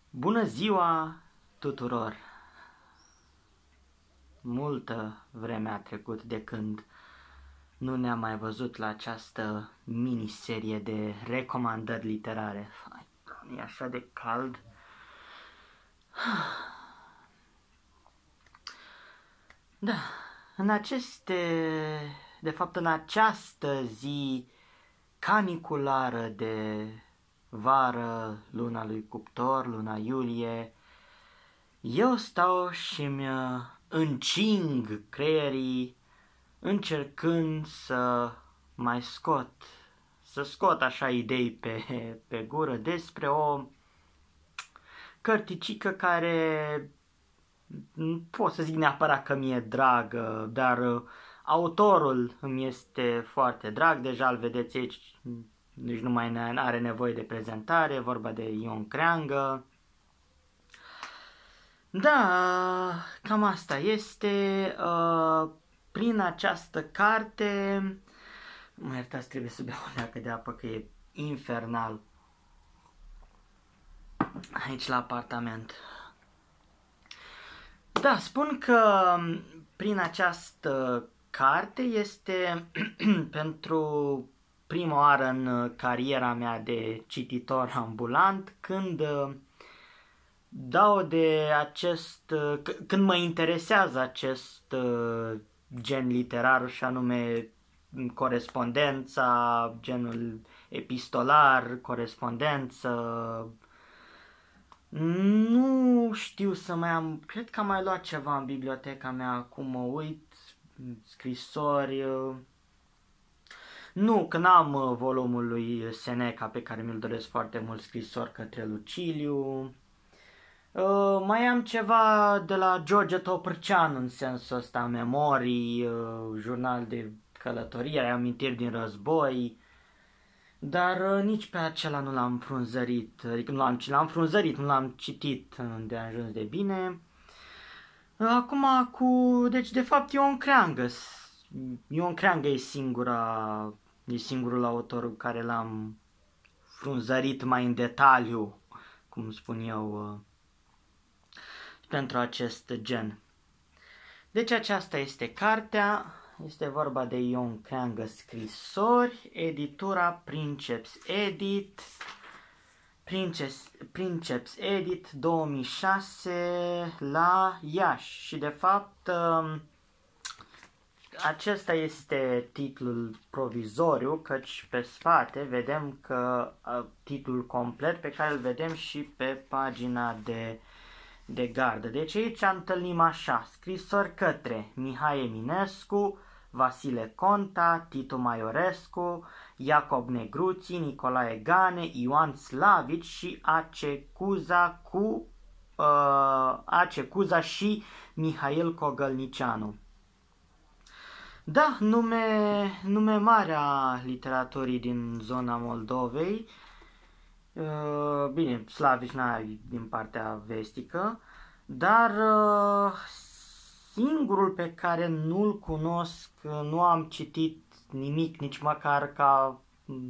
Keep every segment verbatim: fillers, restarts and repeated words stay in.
Bună ziua tuturor! Multă vreme a trecut de când nu ne-am mai văzut la această miniserie de recomandări literare. Hai, e așa de cald. Da, în aceste, de fapt în această zi caniculară de vară, luna lui Cuptor, luna iulie, eu stau și îmi încing creierii încercând să mai scot, să scot așa idei pe, pe gură despre o cărticică care nu pot să zic neapărat că mi-e dragă, dar autorul îmi este foarte drag, deja îl vedeți aici, nici nu mai are nevoie de prezentare, vorba de Ion Creangă. Da, cam asta este. Uh, prin această carte, mă iertați, trebuie să beau o leacă de apă că e infernal aici la apartament. Da, spun că prin această carte este pentru prima oară în cariera mea de cititor ambulant când dau de acest, când mă interesează acest gen literar și anume corespondența, genul epistolar, corespondență. Nu știu să mai am, cred că am mai luat ceva în biblioteca mea, acum mă uit, scrisori. Nu, că n-am volumul lui Seneca pe care mi-l doresc foarte mult, Scrisori către Luciliu. Uh, mai am ceva de la George Topârceanu în sensul ăsta, memorii, uh, jurnal de călătorie, amintiri din război, dar uh, nici pe acela nu l-am frunzărit, adică nu l-am, l-am frunzărit, nu l-am citit de ajuns de bine. Uh, acum cu, deci de fapt Ion Creangă, Ion Creangă e singura, e singurul autor care l-am frunzărit mai în detaliu, cum spun eu, uh, pentru acest gen. Deci aceasta este cartea, este vorba de Ion Creangă Scrisori, editura Princeps Edit, Princeps, Princeps Edit două mii șase la Iași și de fapt acesta este titlul provizoriu, căci pe spate vedem că titlul complet pe care îl vedem și pe pagina de de gardă. Deci aici întâlnim așa: scrisori către Mihai Eminescu, Vasile Conta, Titu Maiorescu, Iacob Negruții, Nicolae Gane, Ioan Slavici și Ace Cuza cu uh, Ace Cuza și Mihail Cogălnicianu. Da, nume, nume mare a literaturii din zona Moldovei. Uh, bine, Slavici n-ai din partea vestică, dar uh, singurul pe care nu-l cunosc, nu am citit nimic, nici măcar ca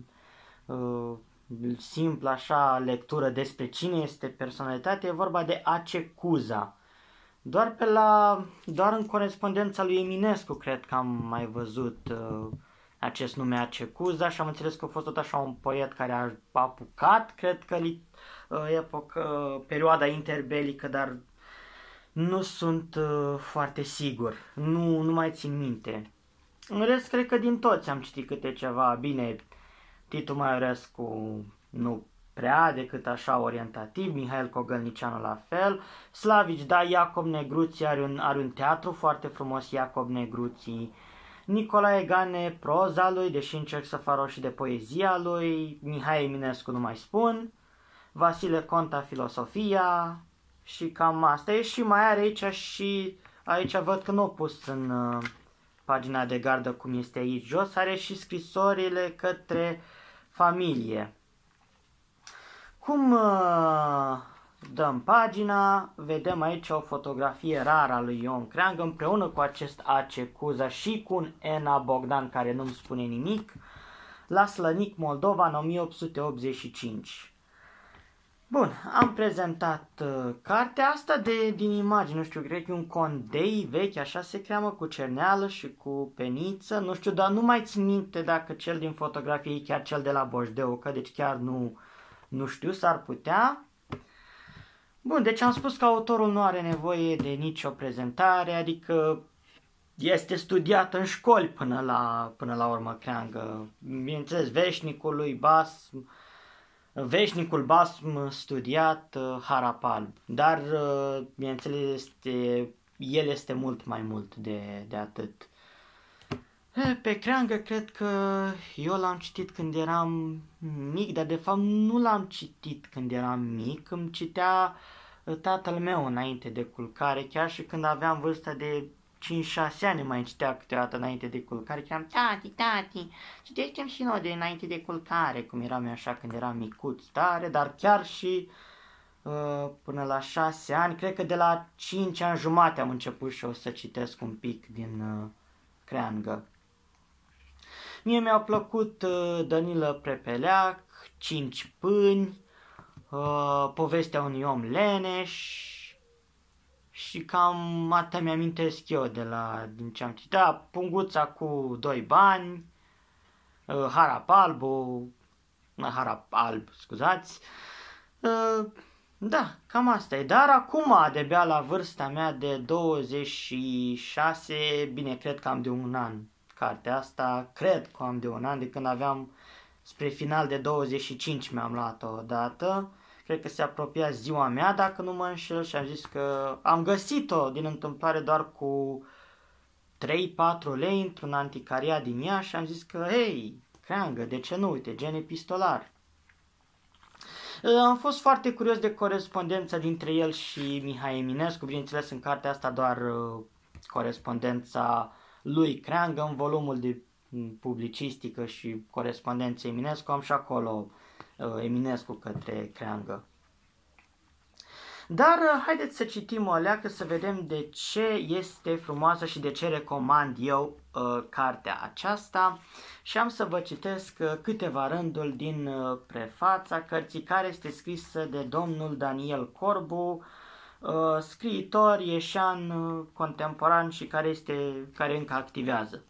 uh, simplu așa lectură despre cine este personalitate, e vorba de Ace Cuza. Doar pe la, doar în corespondența lui Eminescu cred că am mai văzut uh, acest nume Ace Cuza și am înțeles că a fost tot așa un poet care a apucat, cred că epocă, perioada interbelică, dar nu sunt uh, foarte sigur, nu, nu mai țin minte. În rest, cred că din toți am citit câte ceva. Bine, Titu Maiorescu nu prea, decât așa orientativ, Mihail Cogălnicianu la fel, Slavici, da, Iacob Negruții are un, are un teatru foarte frumos, Iacob Negruții, Nicolae Gane, proza lui, deși încerc să fac roșii de poezia lui, Mihai Eminescu nu mai spun, Vasile Conta, filosofia și cam asta e. Și mai are aici și, aici văd că nu au pus în uh, pagina de gardă cum este aici jos, are și scrisorile către familie. Cum uh, dăm pagina, vedem aici o fotografie rară a lui Ion Creangă împreună cu acest Ace Cuza și cu un Ena Bogdan care nu-mi spune nimic, la Slănic, Moldova, în o mie opt sute optzeci și cinci. Bun, am prezentat uh, cartea asta de, din imagine, nu știu, cred că e un condei vechi, așa se cheamă, cu cerneală și cu peniță, nu știu, dar nu mai țin minte dacă cel din fotografie e chiar cel de la Boșdeu, că deci chiar nu, nu știu, s-ar putea. Bun, deci am spus că autorul nu are nevoie de nicio prezentare, adică este studiat în școli până la, până la urmă creangă. Bineînțeles, veșnicul lui Basm, veșnicul Basm studiat uh, Harapalb, dar uh, bineînțeles este, el este mult mai mult de, de atât. Pe creangă cred că eu l-am citit când eram mic, dar de fapt nu l-am citit când eram mic, îmi citea tatăl meu înainte de culcare, chiar și când aveam vârsta de cinci șase ani mai citea câteodată înainte de culcare, că eram, tati, tati, citește-mi și noi de înainte de culcare, cum eram eu așa când eram micuț tare, dar chiar și uh, până la șase ani, cred că de la cinci ani jumate am început și eu să citesc un pic din uh, creangă. Mie mi-a plăcut uh, Danilă Prepeleac, Cinci pâini, uh, Povestea unui om leneș și cam atât mi-amintesc eu de la din ce am citit. Da, Punguța cu doi bani, uh, Harapalbu, Harap alb, scuzați. Uh, da, cam asta e. Dar acum, de-abia la vârsta mea de douăzeci și șase, bine, cred că am de un an cartea asta, cred că am de un an, de când aveam spre final de douăzeci și cinci mi-am luat-o odată. Cred că se apropia ziua mea, dacă nu mă înșel, și am zis că am găsit-o din întâmplare doar cu trei patru lei într-un anticariat din Iași și am zis că, hei, creangă, de ce nu, uite, gen epistolar. Am fost foarte curios de corespondența dintre el și Mihai Eminescu, bineînțeles în cartea asta doar uh, corespondența lui Creangă, în volumul de publicistică și corespondență Eminescu am și acolo uh, Eminescu către Creangă. Dar uh, haideți să citim o leacă să vedem de ce este frumoasă și de ce recomand eu uh, cartea aceasta și am să vă citesc uh, câteva rânduri din uh, prefața cărții, care este scrisă de domnul Daniel Corbu, uh, scriitor ieșean uh, contemporan și care, este, care încă activează.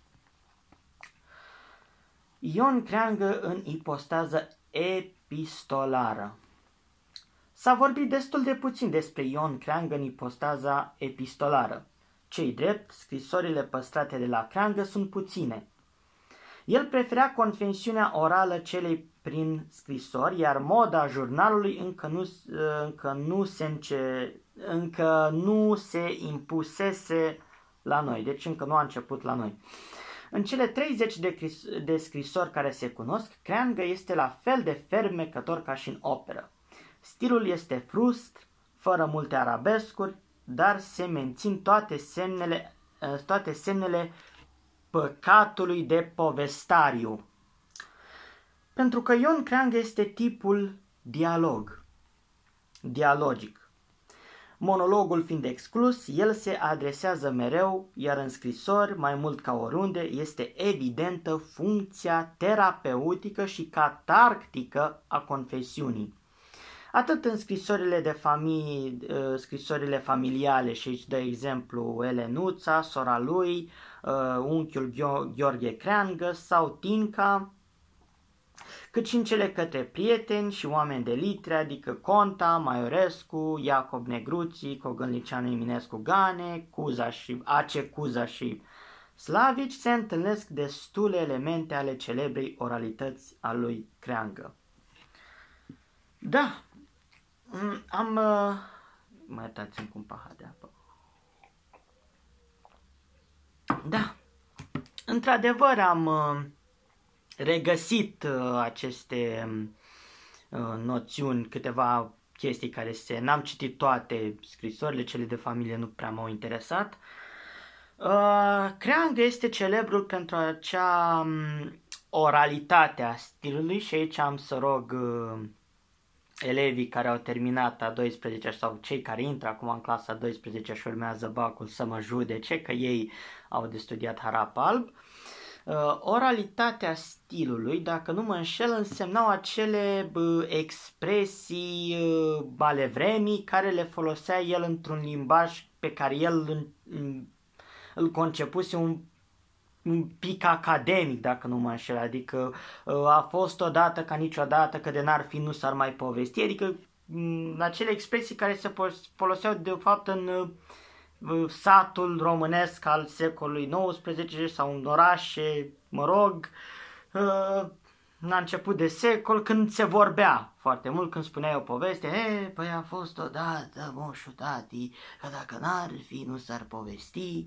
Ion Creangă în ipostază epistolară. S-a vorbit destul de puțin despre Ion Creangă în ipostaza epistolară. Cei drept, scrisorile păstrate de la Creangă sunt puține. El prefera confesiunea orală celei prin scrisori, iar moda jurnalului încă nu, încă nu, se, înce, încă nu se impusese la noi, deci încă nu a început la noi. În cele treizeci de, de scrisori care se cunosc, Creangă este la fel de fermecător ca și în operă. Stilul este frust, fără multe arabescuri, dar se mențin toate semnele, toate semnele păcatului de povestariu. Pentru că Ion Creangă este tipul dialog, dialogic. Monologul fiind exclus, el se adresează mereu, iar în scrisori, mai mult ca oriunde, este evidentă funcția terapeutică și catarctică a confesiunii. Atât în scrisorile, de familie, scrisorile familiale, și aici dă exemplu Elenuța, sora lui, unchiul Gheorghe Creangă sau Tinca, cât și în cele către prieteni și oameni de litere, adică Conta, Maiorescu, Iacob Negruții, Cogălnicianu Eminescu Gane, Cuza și, Ace Cuza și Slavici, se întâlnesc destule elemente ale celebrei oralități a lui Creangă. Da, am... Uh, mai dați-mi cu un pahar de apă. Da, într-adevăr am uh, regăsit uh, aceste uh, noțiuni, câteva chestii care se... N-am citit toate scrisorile, cele de familie nu prea m-au interesat. Uh, Creangă este celebrul pentru acea um, oralitate a stilului și aici am să rog... Uh, elevii care au terminat a douăsprezecea sau cei care intră acum în clasa a douăsprezecea și urmează bacul să mă judece că ei au de studiat Harapalb. Uh, oralitatea stilului, dacă nu mă înșel, însemnau acele uh, expresii uh, ale vremii care le folosea el într-un limbaj pe care el îl, îl concepuse un, un pic academic, dacă nu mă înșel, adică uh, a fost odată ca niciodată, că de n-ar fi nu s-ar mai povesti, adică uh, acele expresii care se foloseau de fapt în uh, satul românesc al secolului nouăsprezece sau în orașe, mă rog, la început de secol, când se vorbea foarte mult, când spuneai o poveste, e, păi a fost odată moșu tati, că dacă n-ar fi nu s-ar povesti.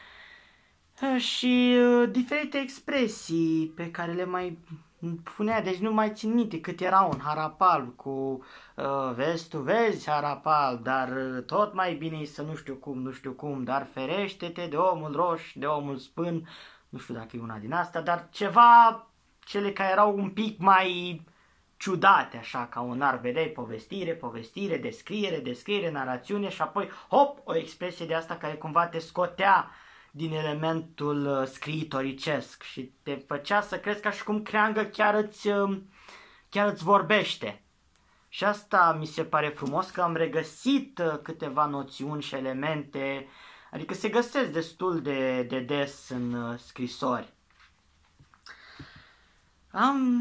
Și diferite expresii pe care le mai punea, deci nu mai țin minte cât era un harapal cu uh, vezi tu vezi harapal, dar uh, tot mai bine e să nu știu cum, nu știu cum, dar ferește-te de omul roș, de omul spân, nu știu dacă e una din asta, dar ceva, cele care erau un pic mai ciudate, așa, ca un ar vedeai povestire, povestire, descriere, descriere, narațiune și apoi, hop, o expresie de asta care cumva te scotea din elementul scriitoricesc și te făcea să crezi ca și cum creangă chiar îți, chiar îți vorbește. Și asta mi se pare frumos, că am regăsit câteva noțiuni și elemente, adică se găsesc destul de, de des în scrisori. Am...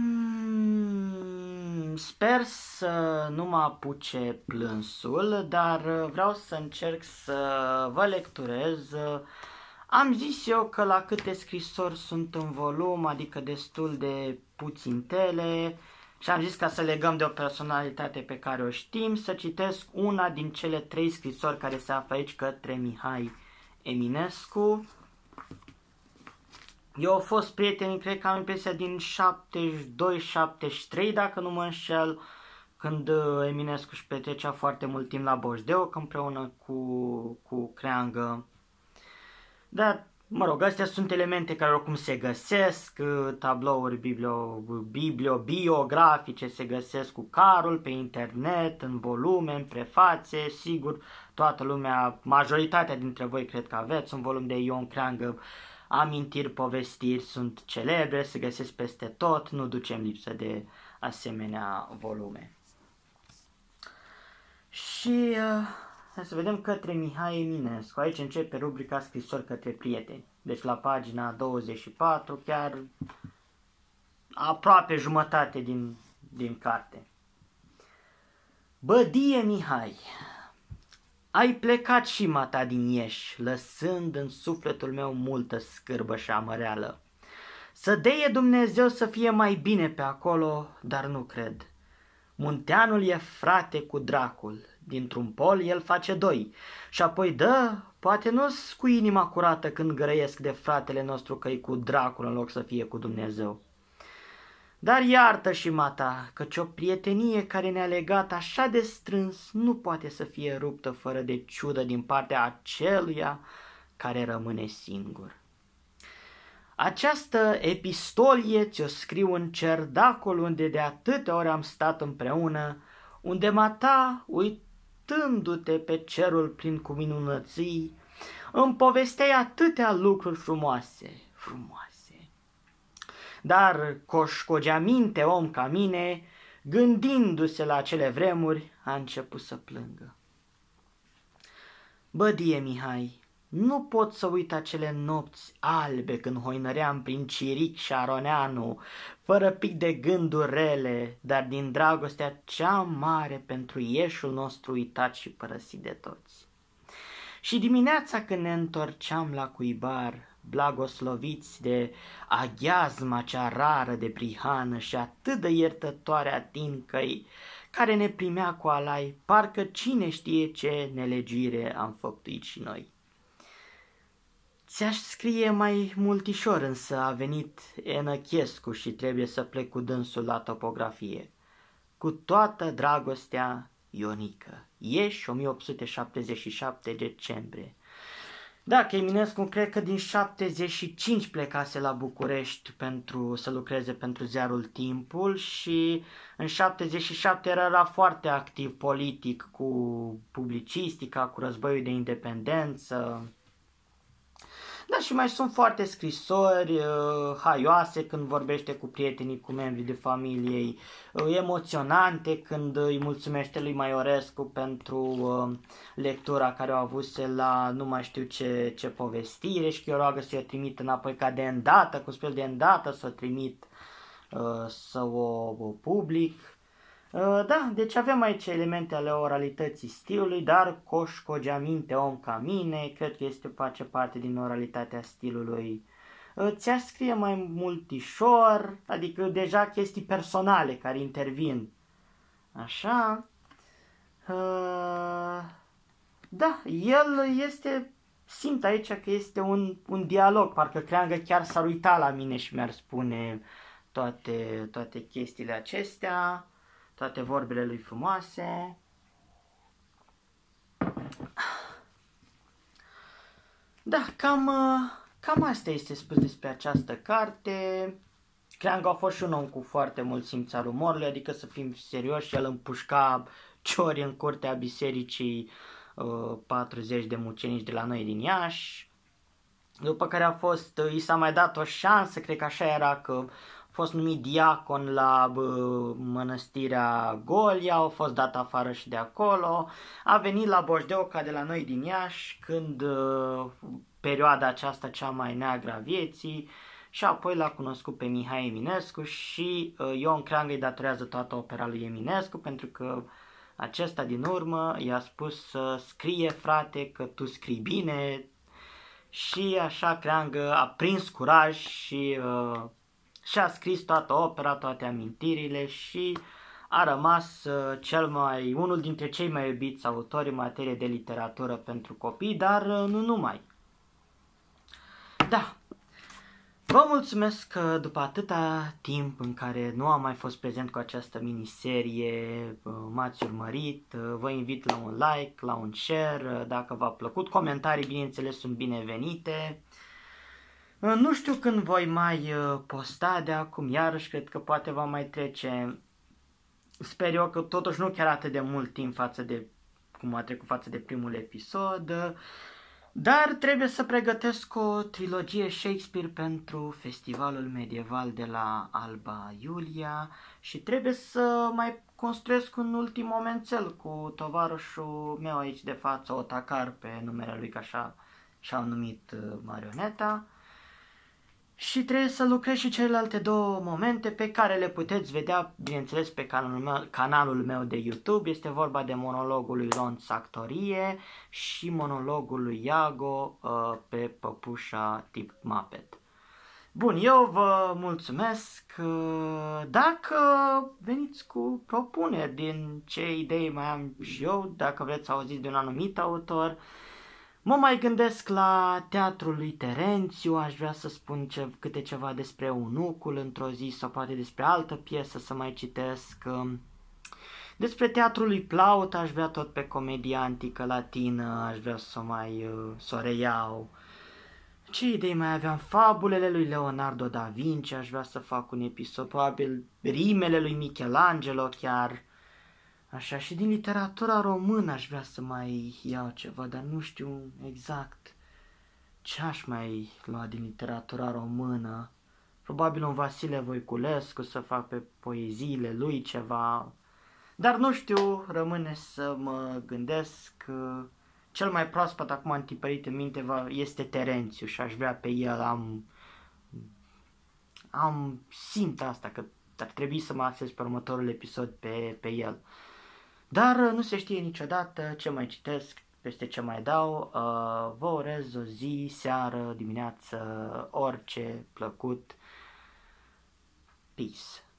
Sper să nu mă apuce plânsul, dar vreau să încerc să vă lecturez. Am zis eu că la câte scrisori sunt în volum, adică destul de puțintele, și am zis ca să legăm de o personalitate pe care o știm, să citesc una din cele trei scrisori care se află aici către Mihai Eminescu. Eu au fost prieteni, cred că am impresia din șaptezeci și doi șaptezeci și trei, dacă nu mă înșel, când Eminescu își petrecea foarte mult timp la Boșdeuc împreună cu, cu Creangă. Dar, mă rog, astea sunt elemente care oricum se găsesc, tablouri biblio, biblio, biografice se găsesc cu Carol pe internet, în volume, în prefațe, sigur, toată lumea, majoritatea dintre voi cred că aveți un volum de Ion Creangă, amintiri, povestiri sunt celebre, se găsesc peste tot, nu ducem lipsă de asemenea volume. Și... Uh... Hai să vedem către Mihai Eminescu. Aici începe rubrica scrisori către prieteni. Deci la pagina douăzeci și patru, chiar aproape jumătate din, din carte. Bădie Mihai, ai plecat și mata din Ieși, lăsând în sufletul meu multă scârbă și amăreală. Să deie Dumnezeu să fie mai bine pe acolo, dar nu cred. Munteanul e frate cu dracul, dintr-un pol el face doi, și apoi dă, poate nu-s cu inima curată când grăiesc de fratele nostru că-i cu dracul în loc să fie cu Dumnezeu. Dar iartă și mata, căci o prietenie care ne-a legat așa de strâns nu poate să fie ruptă fără de ciudă din partea aceluia care rămâne singur. Această epistolie ți-o scriu în cerdacul unde de atâtea ori am stat împreună, unde mata, uitându-te pe cerul plin cu minunății, îmi povesteai atâtea lucruri frumoase, frumoase. Dar coșcogea minte om ca mine, gândindu-se la acele vremuri, a început să plângă. Bădie Mihai, nu pot să uit acele nopți albe când hoinăream prin Ciric și Aroneanu, fără pic de gânduri rele, dar din dragostea cea mare pentru ieșul nostru uitat și părăsit de toți. Și dimineața când ne întorceam la cuibar, blagosloviți de aghiazma cea rară de prihană și atât de iertătoare a tincăi, care ne primea cu alai, parcă cine știe ce nelegire am făptuit și noi. Ți-aș scrie mai multișor, însă a venit Enăchescu și trebuie să plec cu dânsul la topografie. Cu toată dragostea, Ionică. Ieși, o mie opt sute șaptezeci și șapte decembrie. Da, că Eminescu cred că din șaptezeci și cinci plecase la București pentru să lucreze pentru ziarul Timpul și în șaptezeci și șapte era, era foarte activ politic cu publicistica, cu războiul de independență. Da, și mai sunt foarte scrisori uh, haioase când vorbește cu prietenii, cu membrii de familie, uh, emoționante când îi mulțumește lui Maiorescu pentru uh, lectura care o avuse la nu mai știu ce, ce povestire și că o roagă să o trimit înapoi ca de îndată, cu spel de îndată să o trimit uh, să o, o public. Uh, da, deci avem aici elemente ale oralității stilului, dar coșcogeaminte om ca mine, cred că este, face parte din oralitatea stilului. Uh, ți-aș scrie mai multișor, adică deja chestii personale care intervin. Așa. Uh, da, el este, simt aici că este un, un dialog, parcă Creangă chiar s-ar uita la mine și mi-ar spune toate, toate chestiile acestea. Toate vorbele lui frumoase. Da, cam, cam asta este spus despre această carte. Creangă a fost și un om cu foarte mult simț al umorului, adică să fim serioși, el împușca ciori în curtea bisericii uh, patruzeci de mucenici de la noi din Iași. După care a fost, i s-a mai dat o șansă, cred că așa era, că a fost numit diacon la bă, mănăstirea Golia, a fost dat afară și de acolo, a venit la Boșdeoca de la noi din Iași când uh, perioada aceasta cea mai neagră a vieții și apoi l-a cunoscut pe Mihai Eminescu și uh, Ion Creangă îi datorează toată opera lui Eminescu pentru că acesta din urmă i-a spus să scrie, frate, că tu scrii bine, și așa Creangă a prins curaj și uh, și-a scris toată opera, toate amintirile și a rămas uh, cel mai, unul dintre cei mai iubiți autori în materie de literatură pentru copii, dar uh, nu numai. Da, vă mulțumesc că după atâta timp în care nu am mai fost prezent cu această miniserie, uh, m-ați urmărit, uh, vă invit la un like, la un share, uh, dacă v-a plăcut, comentarii bineînțeles sunt binevenite. Nu știu când voi mai posta de acum, iarăși cred că poate va mai trece, sper eu că totuși nu chiar atât de mult timp față de cum a trecut față de primul episod, dar trebuie să pregătesc o trilogie Shakespeare pentru Festivalul Medieval de la Alba Iulia și trebuie să mai construiesc un ultim momențel cu tovarășul meu aici de față, Otacar, pe numele lui, că așa și-au numit marioneta. Și trebuie să lucrez și celelalte două momente pe care le puteți vedea, bineînțeles, pe canalul meu, canalul meu de YouTube. Este vorba de monologul lui Ronț Actorie și monologul lui Iago uh, pe păpușa tip Muppet. Bun, eu vă mulțumesc. Dacă veniți cu propuneri din ce idei mai am și eu, dacă vreți să auziți de un anumit autor, mă mai gândesc la teatrul lui Terențiu, aș vrea să spun ce, câte ceva despre Eunucul într-o zi sau poate despre altă piesă să mai citesc. Despre teatrul lui Plaut aș vrea tot pe comedia antică latină, aș vrea să o mai să o reiau. Ce idei mai aveam? Fabulele lui Leonardo da Vinci, aș vrea să fac un episod, probabil rimele lui Michelangelo chiar. Așa, și din literatura română aș vrea să mai iau ceva, dar nu știu exact ce aș mai lua din literatura română. Probabil un Vasile Voiculescu, să fac pe poeziile lui ceva, dar nu știu, rămâne să mă gândesc. Cel mai proaspăt acum antipărit în minte este Terențiu și aș vrea pe el, am, am simt asta că ar trebui să mă axez pe următorul episod pe, pe el. Dar nu se știe niciodată ce mai citesc, peste ce mai dau. Vă urez o zi, seară, dimineață, orice plăcut. Peace.